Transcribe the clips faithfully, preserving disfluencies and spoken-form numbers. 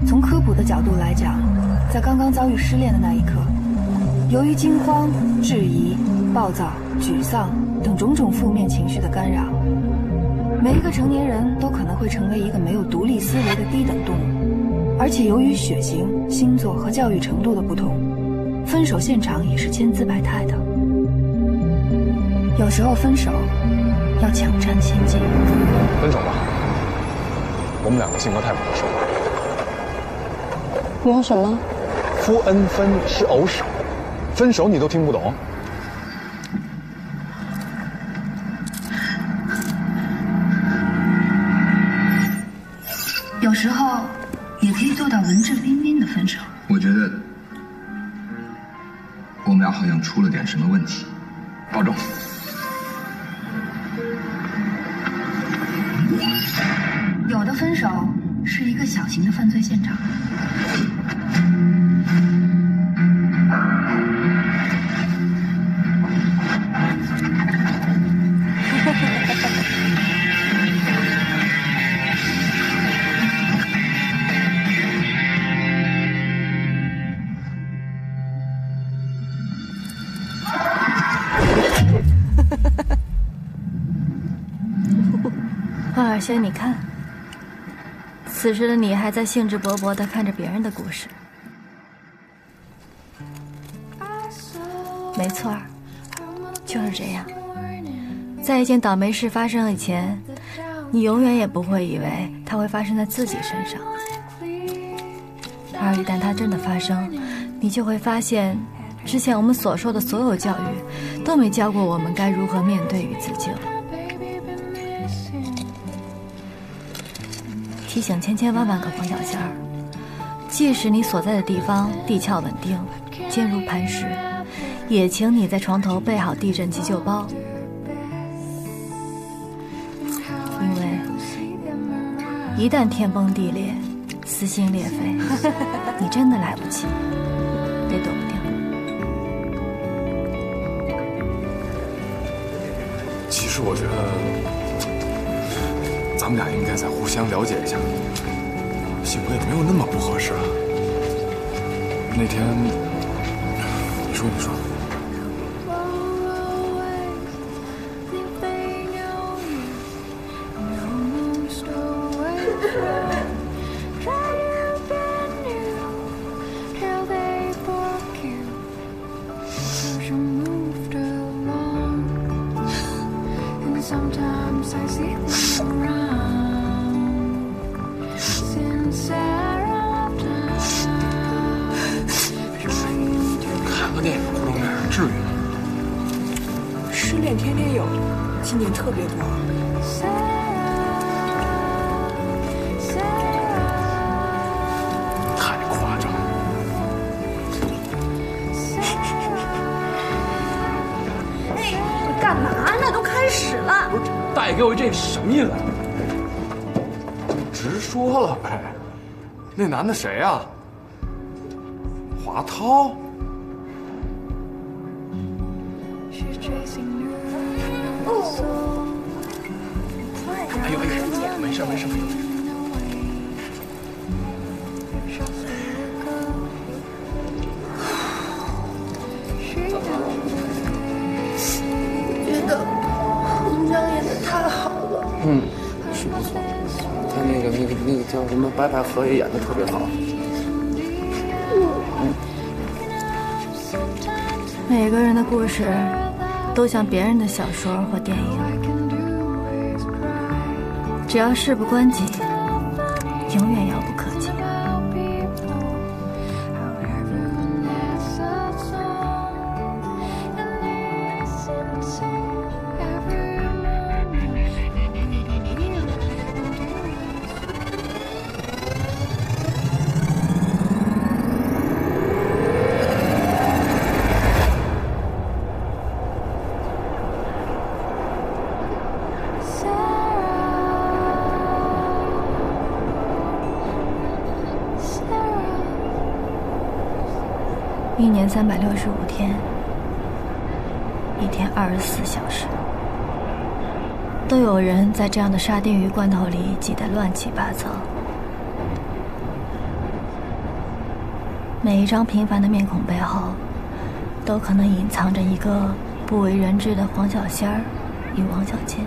从科普的角度来讲，在刚刚遭遇失恋的那一刻，由于惊慌、质疑、暴躁、沮丧等种种负面情绪的干扰，每一个成年人都可能会成为一个没有独立思维的低等动物。而且由于血型、星座和教育程度的不同，分手现场也是千姿百态的。有时候分手要抢占先机。 分手吧，我们两个性格太不合适了。 你说什么？ 夫恩分是偶少，分手你都听不懂？ 有时候也可以做到文质彬彬的分手。 我觉得我们俩好像出了点什么问题，保重。 有的分手是一个小型的犯罪现场。 华尔轩，你看，此时的你还在兴致勃勃地看着别人的故事。没错，就是这样。在一件倒霉事发生以前，你永远也不会以为它会发生在自己身上。而一旦它真的发生，你就会发现，之前我们所受的所有教育，都没教过我们该如何面对与自救。提醒千千万万个黄小仙儿，即使你所在的地方地壳稳定，坚如磐石，也请你在床头备好地震急救包，因为一旦天崩地裂，撕心裂肺，你真的来不及，也躲不掉。 其实我觉得咱们俩应该再互相了解一下，性格也没有那么不合适啊。那天，你说你说。 特别多， 太夸张了。 哎，你干嘛呢？都开始了。 不是，大爷给我这什么意思？直说了呗。那男的谁啊？华涛。哎呦哎呦，没事没事没事。 觉得洪章演的太好了。 嗯，是不错。他那个那个那个叫什么白百合也演的特别好。嗯。 每个人的故事都像别人的小说或电影。只要事不关己，永远遥不可及。一年三百六十五天，一天二十四小时，都有人在这样的沙丁鱼罐头里挤得乱七八糟。 每一张平凡的面孔背后，都可能隐藏着一个不为人知的黄小仙儿与王小贱。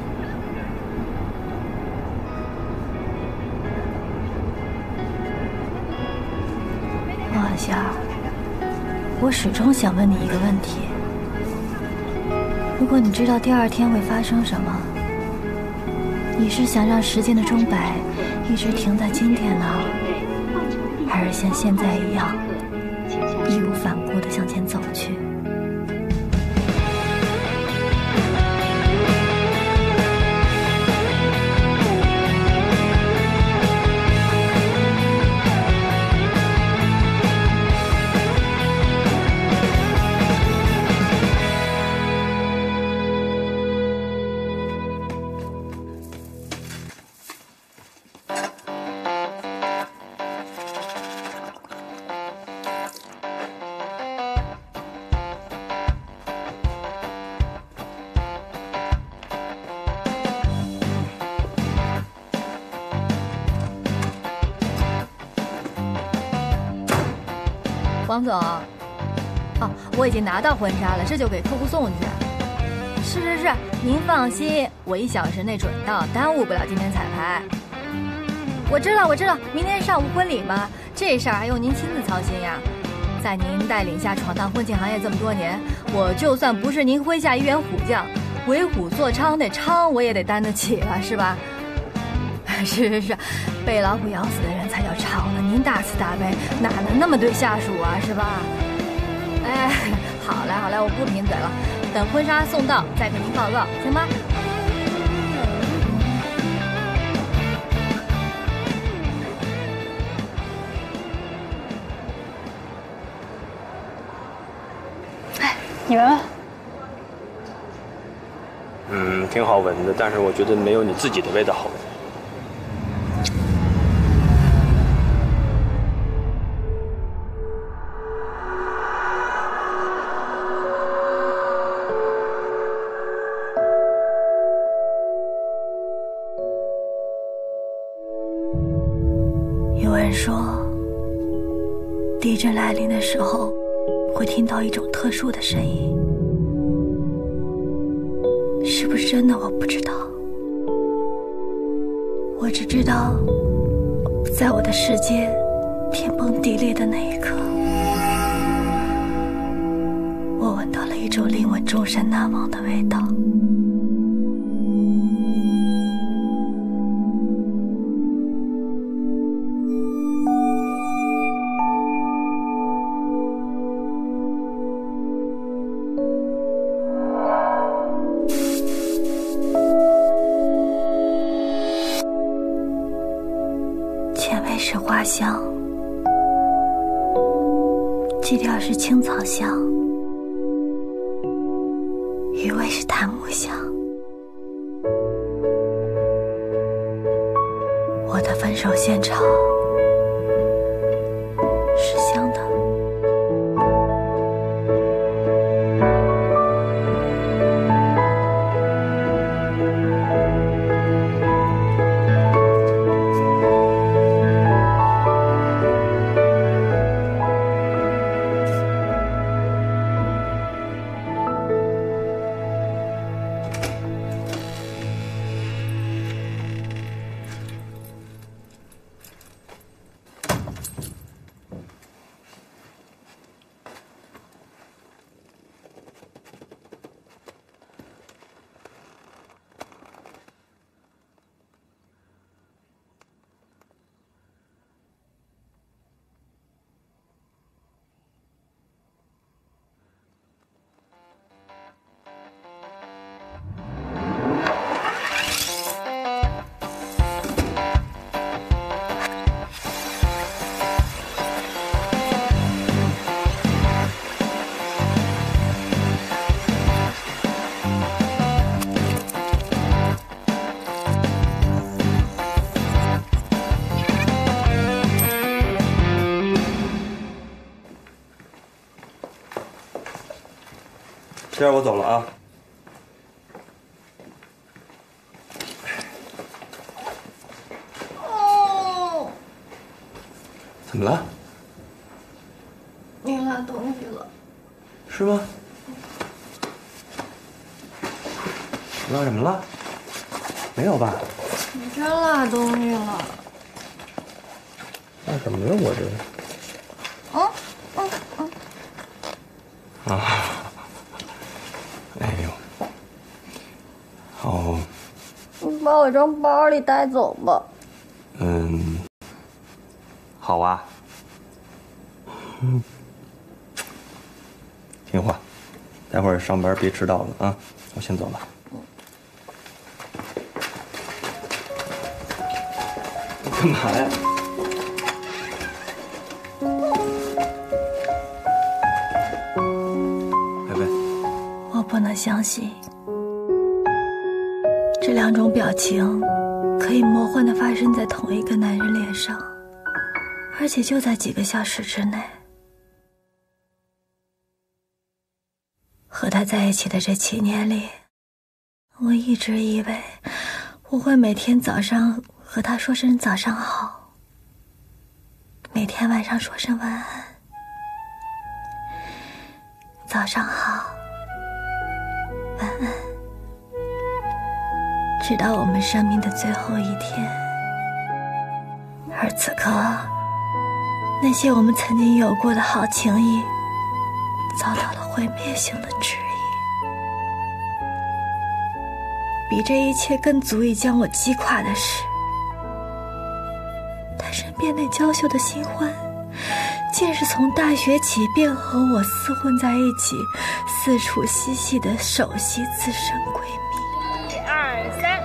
王小仙儿，我始终想问你一个问题：如果你知道第二天会发生什么，你是想让时间的钟摆一直停在今天呢，还是像现在一样义无反顾地向前走去？王总，哦，我已经拿到婚纱了，这就给客户送去。是是是，您放心，我一小时内准到，耽误不了今天彩排。我知道，我知道，明天上午婚礼嘛，这事儿还用您亲自操心呀？在您带领下闯荡婚庆行业这么多年，我就算不是您麾下一员虎将，为虎作伥那伥我也得担得起了，是吧？是是是，被老虎咬死的人才叫伥呢。您大慈大悲，哪能那么对下属啊，是吧？哎，好嘞好嘞，我不贫嘴了，等婚纱送到再给您报告，行吗？ 哎，你闻闻。 嗯，挺好闻的，但是我觉得没有你自己的味道好闻。 有人说，地震来临的时候，会听到一种特殊的声音。是不是真的我不知道，我只知道，在我的世界天崩地裂的那一刻，我闻到了一种令我终身难忘的味道。前味是花香，基调是青草香，余味是檀木香。我的分手现场是香的。 这样我走了啊。 怎么了？ 你落东西了。 是吗？落什么了？没有吧？ 你真落东西了。 落什么了？我这。 嗯嗯嗯。 啊！哎呦。好。 你把我装包里带走吧。 嗯。好啊。嗯。听话，待会儿上班别迟到了啊！我先走了。你干嘛呀？贝贝， 我不能相信，这两种表情可以魔幻地发生在同一个男人脸上，而且就在几个小时之内。和他在一起的这七年里，我一直以为我会每天早上和他说声早上好，每天晚上说声晚安。早上好，晚安，直到我们生命的最后一天。而此刻，那些我们曾经有过的好情谊遭到了毁灭性的质疑。比这一切更足以将我击垮的是，他身边那娇羞的新欢竟是从大学起便和我厮混在一起，四处嬉戏的首席资深闺蜜。 一二三，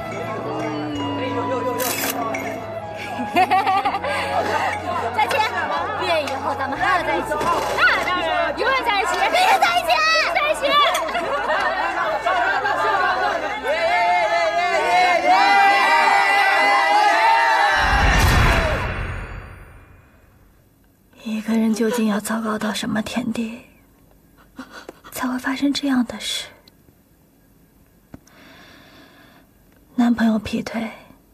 再见！毕业以后咱们还要在一起。 那当然，永远在一起，必须在一起，在一起。 一个人究竟要糟糕到什么田地，才会发生这样的事？男朋友劈腿，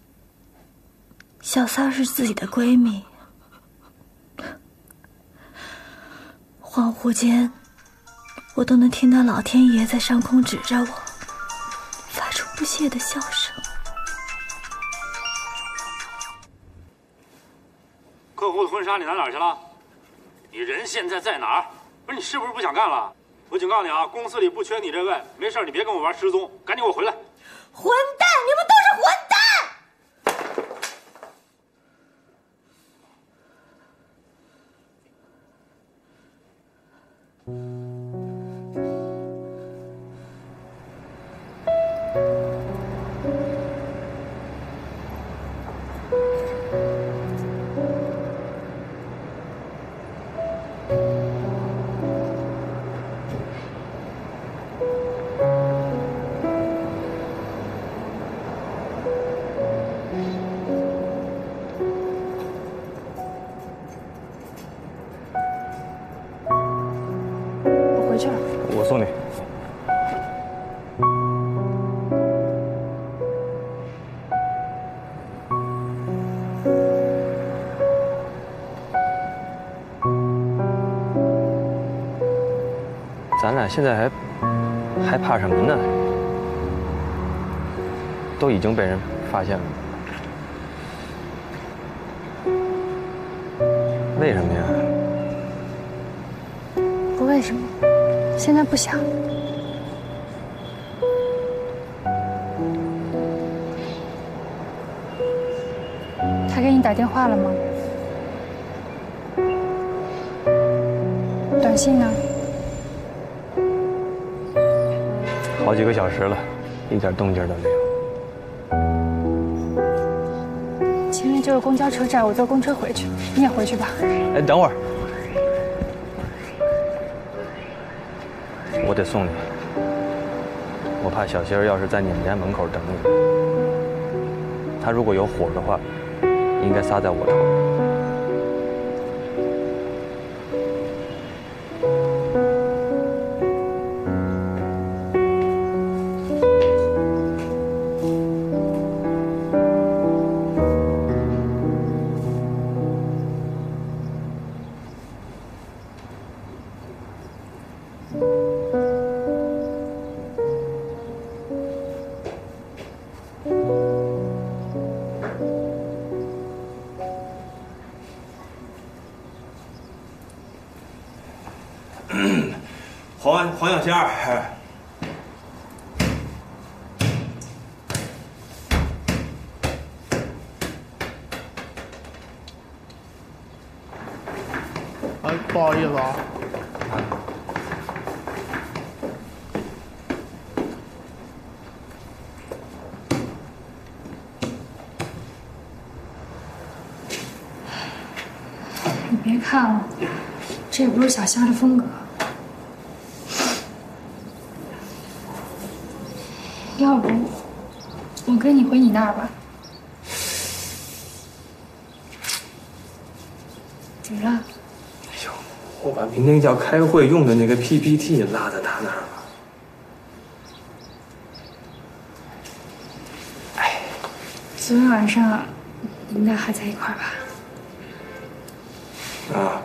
小三是自己的闺蜜，恍惚间，我都能听到老天爷在上空指着我，发出不屑的笑声。 客户的婚纱你拿哪儿去了？你人现在在哪儿？不是你是不是不想干了？我警告你啊，公司里不缺你这位，没事你别跟我玩失踪，赶紧给我回来！ 混蛋！你们都是混蛋！ 回去了。 我送你。咱俩现在还还怕什么呢？都已经被人发现了。为什么呀？ 不为什么，现在不想。他给你打电话了吗？短信呢？ 好几个小时了，一点动静都没有。 前面就是公交车站，我坐公车回去，你也回去吧。 哎，等会儿，我得送你。我怕小仙儿要是在你们家门口等你，她如果有火的话，应该撒在我头。 黄黄小仙儿。 哎，不好意思啊。 你别看了，这也不是小仙的风格。要不，我跟你回你那儿吧。怎么了？ 哎呦，我把明天要开会用的那个 P P T 落在他那儿了。哎， 昨天晚上你们俩还在一块儿吧？ 啊。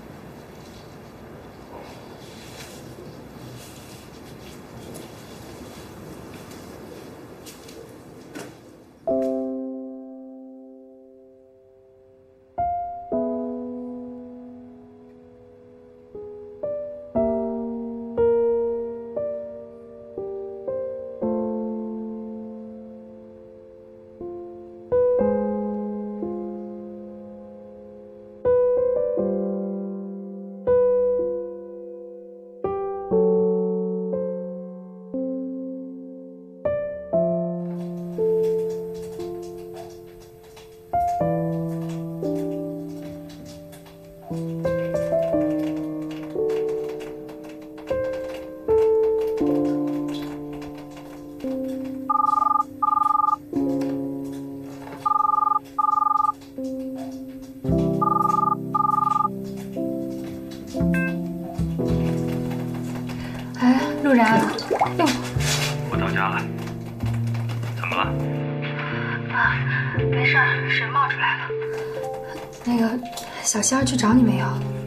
陆然，哟， 我到家了，怎么了？ 啊，没事儿，水冒出来了。那个小仙儿去找你没有？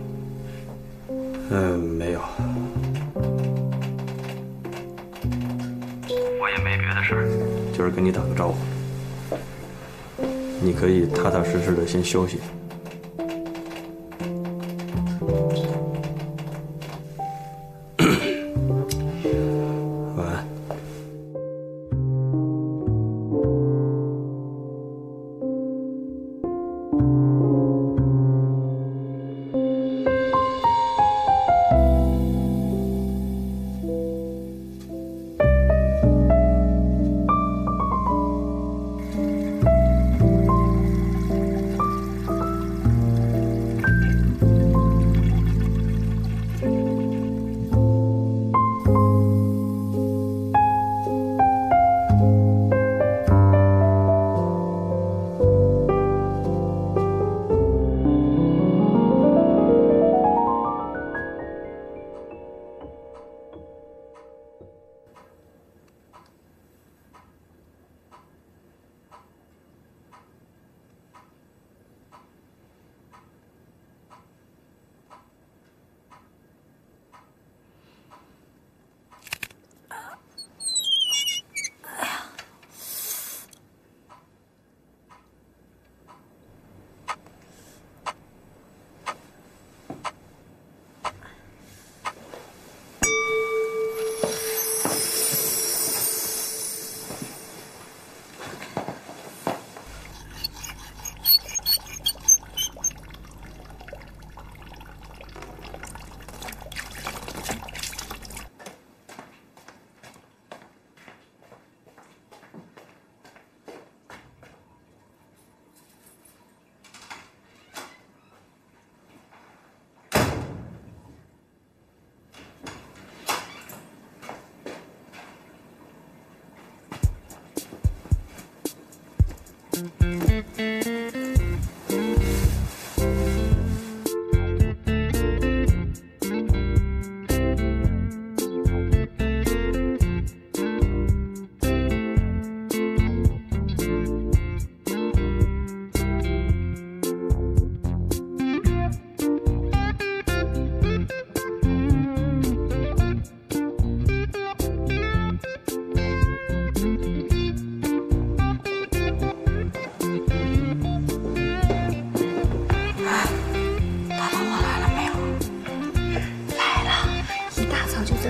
嗯，没有。我也没别的事儿，就是跟你打个招呼。你可以踏踏实实的先休息。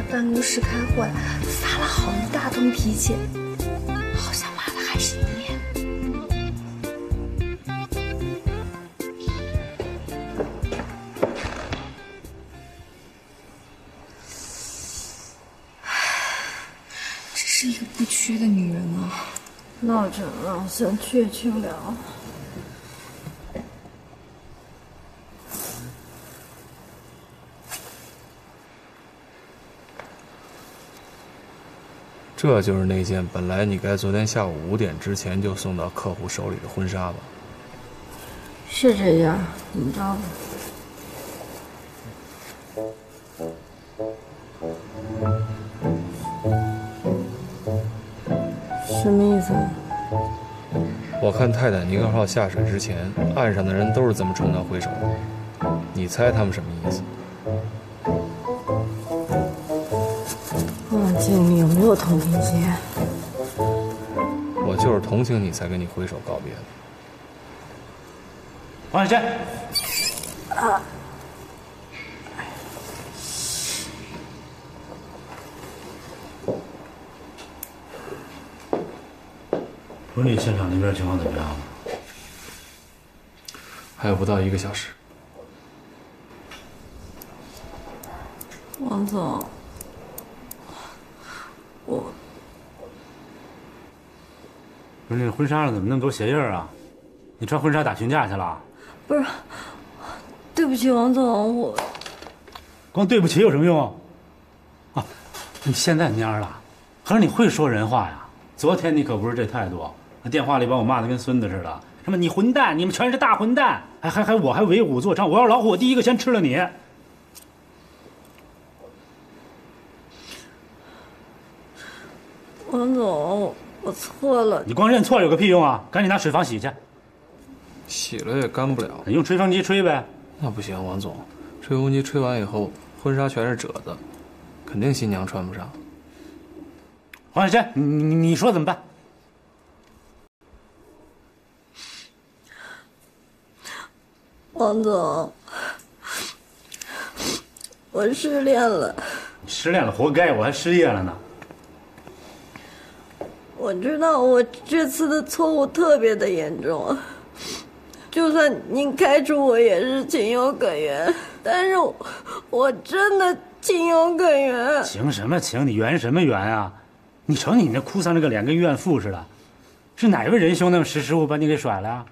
办公室开会，发了好一大通脾气，好像骂的还是你。真是一个不屈的女人啊！ 落枕了，想去也去不了。 这就是那件本来你该昨天下午五点之前就送到客户手里的婚纱吧？ 是这样，怎么着？什么意思？ 我看泰坦尼克号下水之前，岸上的人都是这么冲他挥手的，你猜他们什么意思？ 望静，你有没有同情心？ 我就是同情你才跟你挥手告别的。 王小珍， 啊！ 婚礼现场那边情况怎么样？ 还有不到一个小时。 王总。我不是那婚纱上怎么那么多鞋印啊？你穿婚纱打群架去了？ 不是，对不起，王总，我光对不起有什么用？啊，你现在蔫了，可是你会说人话呀？昨天你可不是这态度，那电话里把我骂得跟孙子似的，什么你混蛋，你们全是大混蛋，还还还我还为虎作伥，我要是老虎，我第一个先吃了你。 王总，我错了。 你光认错有个屁用啊！赶紧拿水房洗去。 洗了也干不了， 用吹风机吹呗。 那不行，王总，吹风机吹完以后，婚纱全是褶子，肯定新娘穿不上。 黄小珍，你你你说怎么办？ 王总，我失恋了。 你失恋了，活该，我还失业了呢。 我知道我这次的错误特别的严重，就算您开除我也是情有可原，但是我, 我真的情有可原。 情什么情？你圆什么圆啊？你瞅你那哭丧这个脸跟怨妇似的，是哪位仁兄那么识时务把你给甩了呀？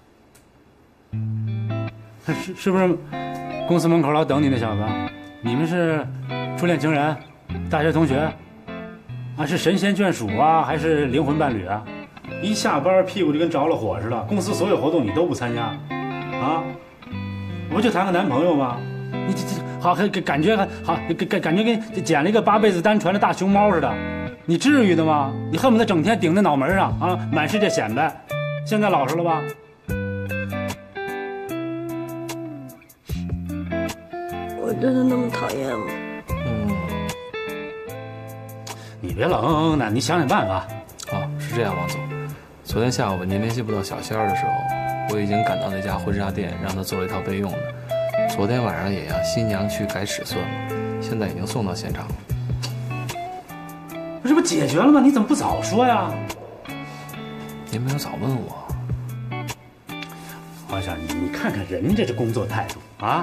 是是不是公司门口老等你那小子？你们是初恋情人、大学同学？啊，是神仙眷属啊，还是灵魂伴侣啊？一下班屁股就跟着了火似的，公司所有活动你都不参加，啊？我不就谈个男朋友吗？你这这好，感感觉好，感感觉跟捡了一个八辈子单传的大熊猫似的，你至于的吗？你恨不得整天顶在脑门上啊，满世界显摆。现在老实了吧？ 我真的那么讨厌吗？ 嗯。 你别冷，那你想想办法。 啊，是这样，王总，昨天下午您联系不到小仙儿的时候，我已经赶到那家婚纱店，让她做了一套备用的。昨天晚上也让新娘去改尺寸了，现在已经送到现场了。 这不解决了吗？你怎么不早说呀？ 您没有早问我。 黄先生，你你看看人家这工作态度啊！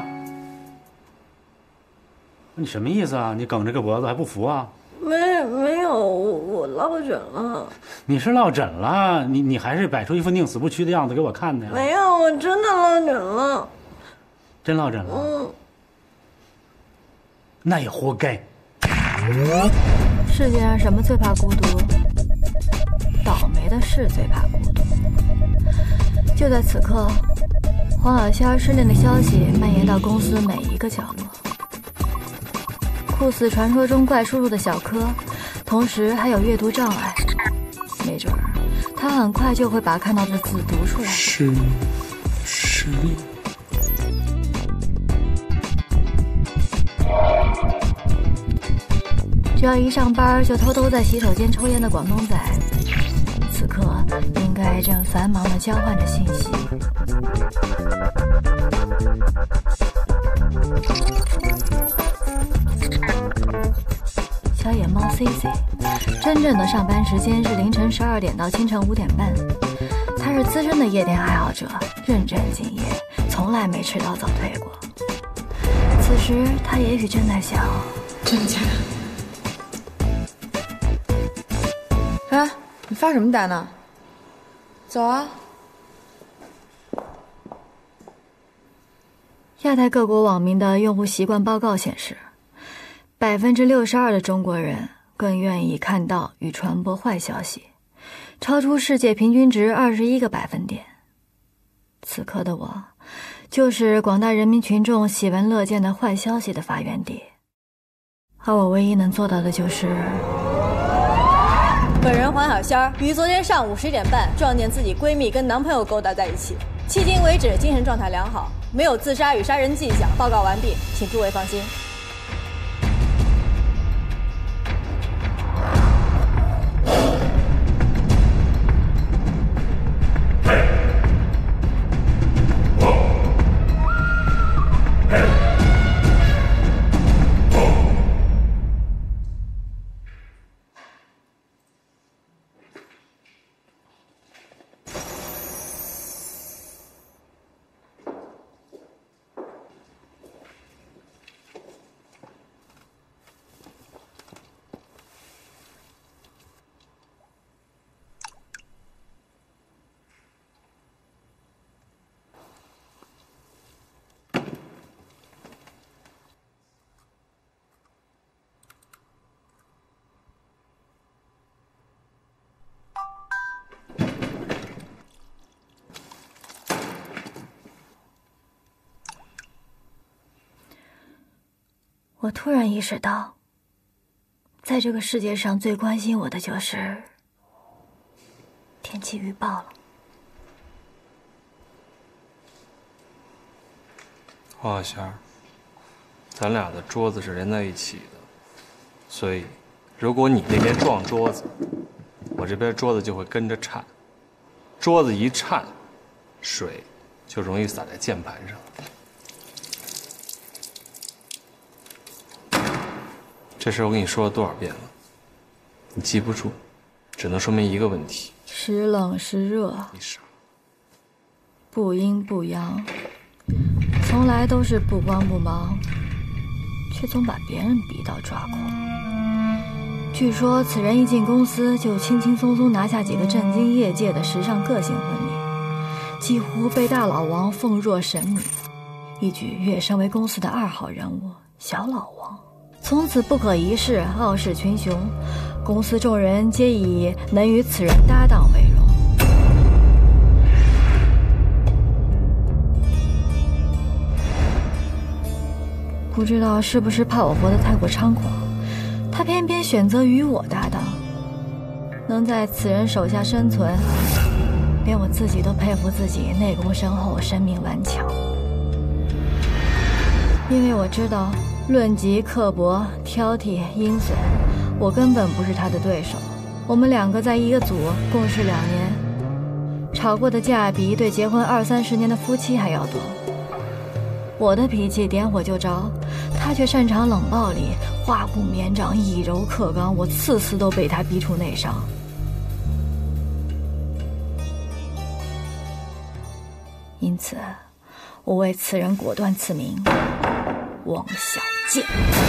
你什么意思啊？你梗着个脖子还不服啊？ 没没有，我我落枕了。 你是落枕了？你你还是摆出一副宁死不屈的样子给我看的呀？ 没有，我真的落枕了。 真落枕了？ 嗯。 那也活该。 世界上什么最怕孤独？倒霉的是最怕孤独。就在此刻，黄小仙失恋的消息蔓延到公司每一个角落。酷似传说中怪叔叔的小柯，同时还有阅读障碍，没准儿他很快就会把看到的字读出来。 是失恋。 只要一上班就偷偷在洗手间抽烟的广东仔，此刻应该正繁忙地交换着信息。 C C， 真正的上班时间是凌晨十二点到清晨五点半。他是资深的夜店爱好者，认真敬业，从来没迟到早退过。此时他也许正在想： 真假？哎，你发什么呆呢？走啊！ 亚太各国网民的用户习惯报告显示，百分之六十二的中国人更愿意看到与传播坏消息，超出世界平均值二十一个百分点。此刻的我，就是广大人民群众喜闻乐见的坏消息的发源地，而我唯一能做到的就是。 本人黄小仙儿于昨天上午十点半撞见自己闺蜜跟男朋友勾搭在一起，迄今为止精神状态良好，没有自杀与杀人迹象。报告完毕，请诸位放心。 我突然意识到，在这个世界上最关心我的就是天气预报了。 黄小仙儿，咱俩的桌子是连在一起的，所以如果你那边撞桌子，我这边桌子就会跟着颤，桌子一颤，水就容易洒在键盘上。这事我跟你说了多少遍了，你记不住，只能说明一个问题： 时冷时热， 你傻， 不阴不阳，从来都是不慌不忙，却总把别人逼到抓狂。据说此人一进公司就轻轻松松拿下几个震惊业界的时尚个性婚礼，几乎被大老王奉若神明，一举跃升为公司的二号人物小老王。从此不可一世，傲视群雄，公司众人皆以能与此人搭档为荣。不知道是不是怕我活得太过猖狂，他偏偏选择与我搭档，能在此人手下生存，连我自己都佩服自己内功深厚，神明顽强。因为我知道论及刻薄、挑剔、阴损，我根本不是他的对手。我们两个在一个组共事两年，吵过的架比一对结婚二三十年的夫妻还要多。我的脾气点火就着，他却擅长冷暴力，化骨绵掌，以柔克刚，我次次都被他逼出内伤。因此，我为此人果断赐名王小贱。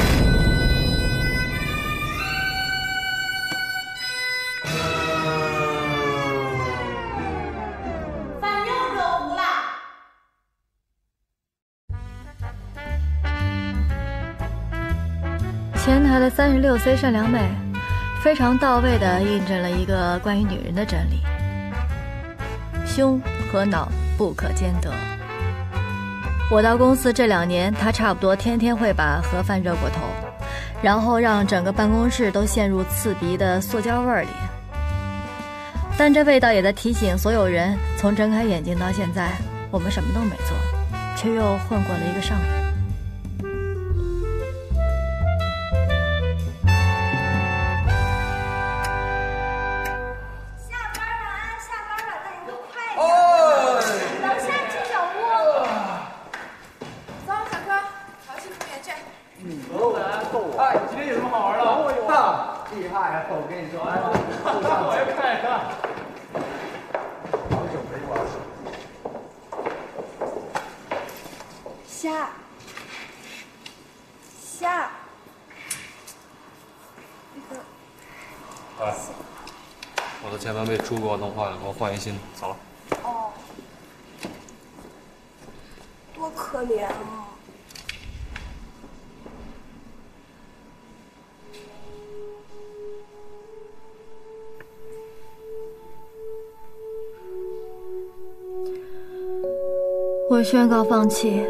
饭又热糊了。 前台的三十六 C 善良妹，非常到位地印证了一个关于女人的真理：胸和脑不可兼得。我到公司这两年，他差不多天天会把盒饭热过头，然后让整个办公室都陷入刺鼻的塑胶味里。但这味道也在提醒所有人，从睁开眼睛到现在，我们什么都没做，却又混过了一个上午。 厉害呀！我跟你说，哎，我也看一看。好久没玩了。 虾，虾，那个。 哎，我的键盘被猪给我弄坏了，给我换一新的，走了。 哦，多可怜啊！ 我宣告放弃，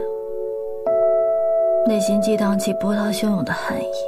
内心激荡起波涛汹涌的恨意。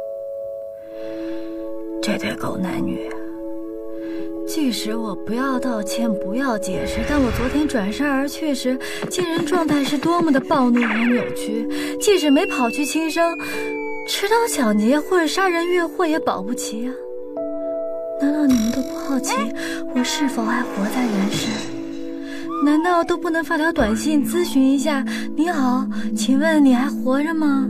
这对狗男女，即使我不要道歉，不要解释，但我昨天转身而去时，见人状态是多么的暴怒和扭曲。即使没跑去轻生，持刀抢劫或者杀人越货也保不齐啊！难道你们都不好奇我是否还活在人世？难道都不能发条短信咨询一下？你好，请问你还活着吗？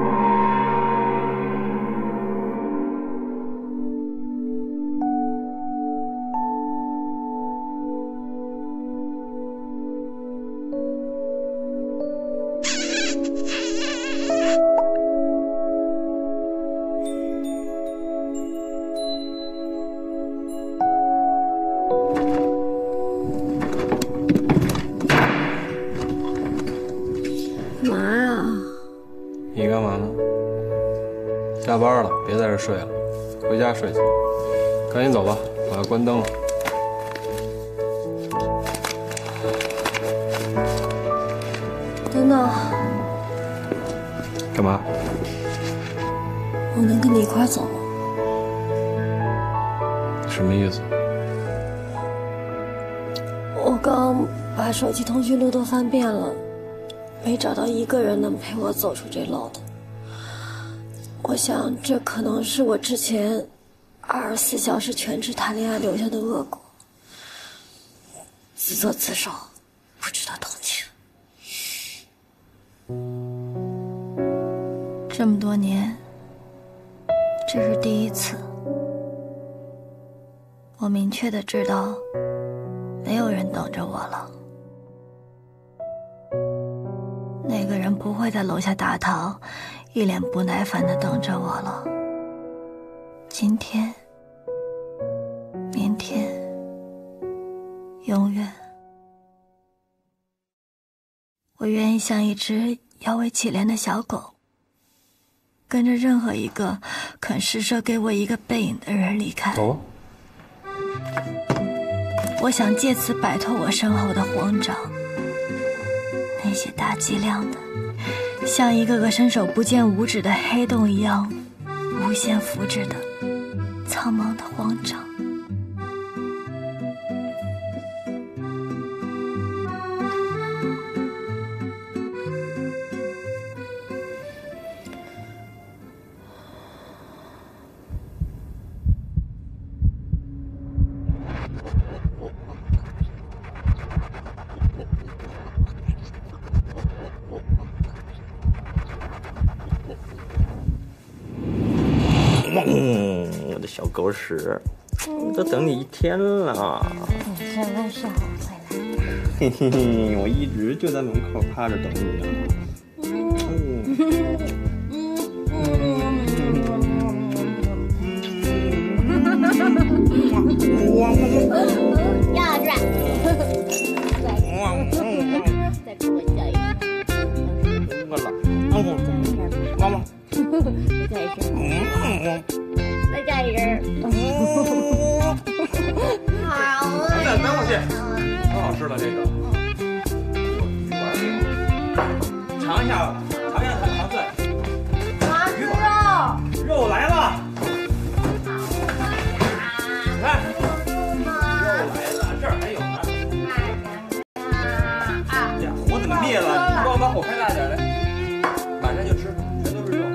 下班了，别在这睡了，回家睡去。赶紧走吧，我要关灯了。 等等， 干嘛？ 我能跟你一块走吗？ 什么意思？ 我刚把手机通讯录都翻遍了，没找到一个人能陪我走出这漏的。我想，这可能是我之前二十四小时全职谈恋爱留下的恶果。自作自受，不值得同情。 这么多年，这是第一次，我明确的知道，没有人等着我了。那个人不会在楼下大堂一脸不耐烦地等着我了。今天，明天，永远，我愿意像一只摇尾乞怜的小狗，跟着任何一个肯施舍给我一个背影的人离开。 走。 我想借此摆脱我身后的慌张，那些大剂量的，像一个个伸手不见五指的黑洞一样，无限复制的苍茫的慌张。 嗯，我的小狗屎，都等你一天了。 你什么时候回来？ 嘿嘿嘿，我一直就在门口趴着等你呢。嗯要软。再给我叫一声。 饿了。妈妈。 再叫一声。再叫一声。好啊！ 等等，等我去。很好吃的这个。 尝一下，尝一下它的糖碎。 好吃肉。 肉来了。看。肉来了，这儿还有呢。啊！呀，火怎么灭了？你帮我把火开大点来。马上就吃，全都是肉。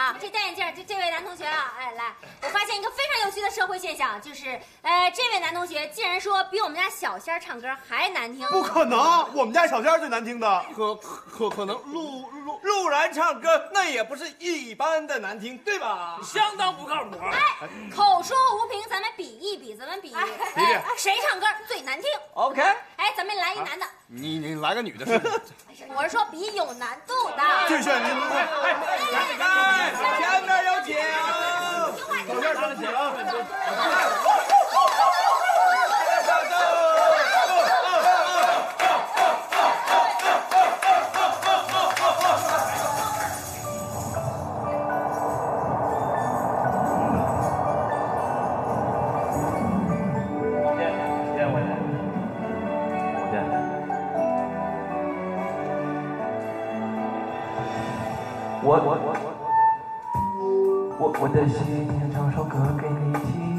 啊，这戴眼镜这这位男同学啊，哎，来，我发现一个非常有趣的社会现象，就是，呃，这位男同学竟然说比我们家小仙儿唱歌还难听。 不可能，我们家小仙儿最难听的，可可可能陆陆陆然唱歌那也不是一般的难听，对吧？ 相当不靠谱。 哎，口说无凭，咱们比一比，咱们比一比， 比比谁唱歌最难听 ？OK。 哎，咱们来一男的。 你你来个女的试试。 我是说比有难度的。 这选您。哎哎，前面有请。手绢上来请啊！ 我我我我我的心想唱首歌给你听，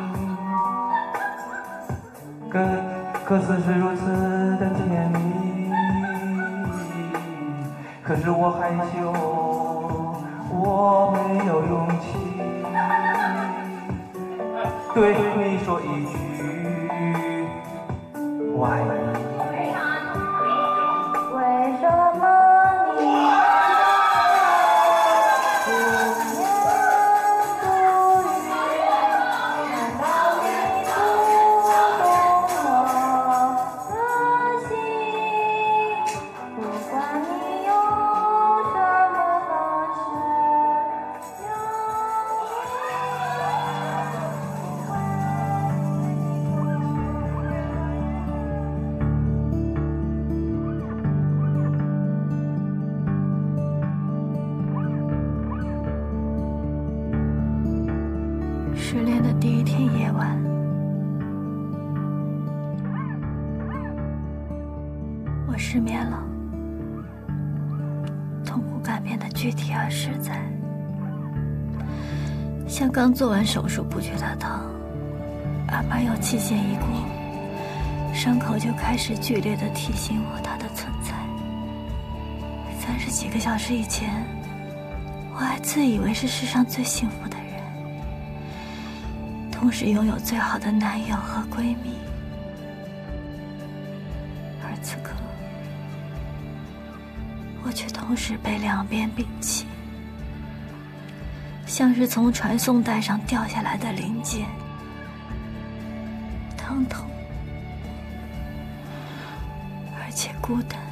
歌歌词是如此的甜蜜，可是我害羞，我没有勇气对你说一句我爱你。 为什么你？ 失恋的第一天夜晚，我失眠了，痛苦感变得具体而实在，像刚做完手术不觉得疼，耳畔有器械一过，伤口就开始剧烈地提醒我它的存在。三十几个小时以前，我还自以为是世上最幸福的人，同时拥有最好的男友和闺蜜，而此刻，我却同时被两边摒弃，像是从传送带上掉下来的零件，疼痛，而且孤单。